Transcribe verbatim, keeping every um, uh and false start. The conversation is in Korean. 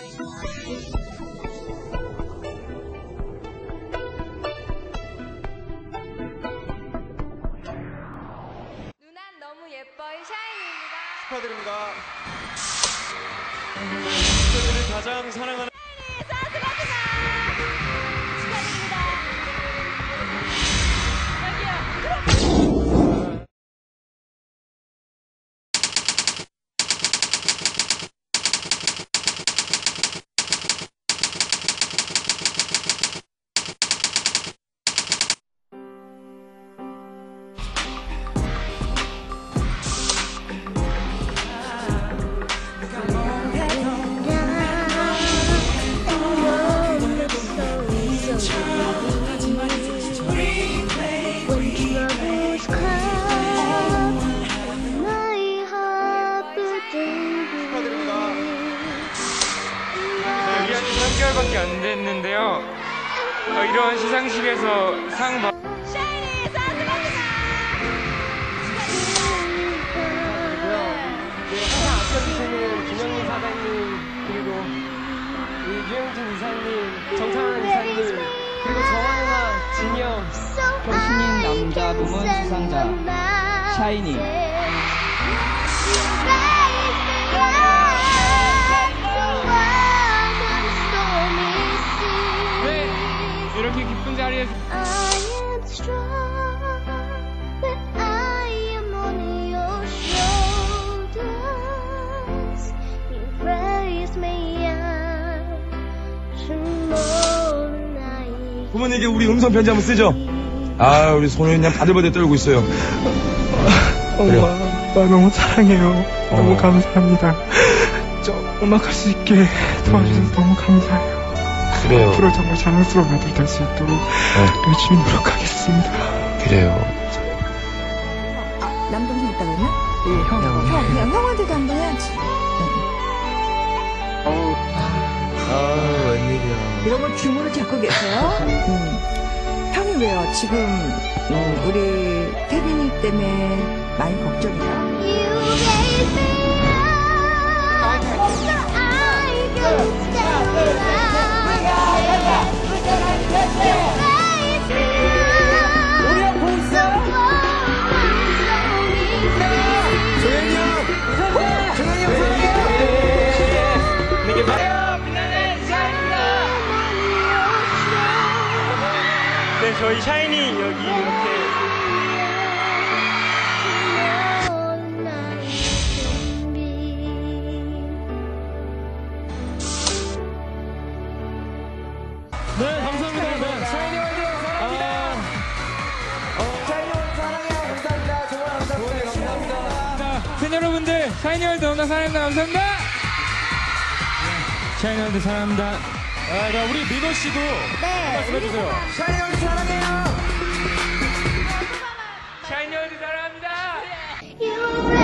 누난 너무 예뻐의 샤이니입니다. 축하드립니다. 여러분들을 가장 사랑하는 샤이니 사스바트가 축하드립니다. 여기요. 여기 한 삼 개월밖에 안 됐는데요. 어, 이런 시상식에서 상 받... 샤이니 사스바트가 항상 아껴주시는 김영민 사장님, 그리고 우리 유영진 이사님, 정창환 이사님, 그리고 저와 누나 진영, 신인 남자 부문 수상자 샤이니. 네, 이렇게 기쁜 자리에서 부모님께 우리 음성 편지 한번 쓰죠. 아, 우리 소년이 그냥 바들바들 떨고 있어요. 엄마, 나 너무 사랑해요. 너무 어. 감사합니다. 저 음악할 수 있게 도와주셔서 너무 감사해요. 그래요. 앞으로 정말 자랑스러운 아들 될 수 있도록 열심히 노력하겠습니다. 그래요. 아, 남동생 있다 그랬나? 예, 형. 형, 형, 형, 형한테도 한번 해야지. 아, 웬일이야. 이런 걸 규모를 잡고 계세요? 음. 형이 왜요? 지금, 음, 우리 태빈이 때문에 많이 걱정이야. 네, 저희 샤이니 여기 이렇게 네, 감사합니다. 네. 샤이니 월드 사랑합니다. 샤이니 월드 사랑해요. 감사합니다. 정말 감사합니다. 감사합니다. 팬 여러분들, 샤이니월드 너무나 사랑합니다. 감사합니다. 샤이니월드 사랑합니다. 아, 자, 우리 민호 씨도 네. 말씀해주세요. 샤이니 월드 사랑해요. 샤이니월드 사랑합니다. You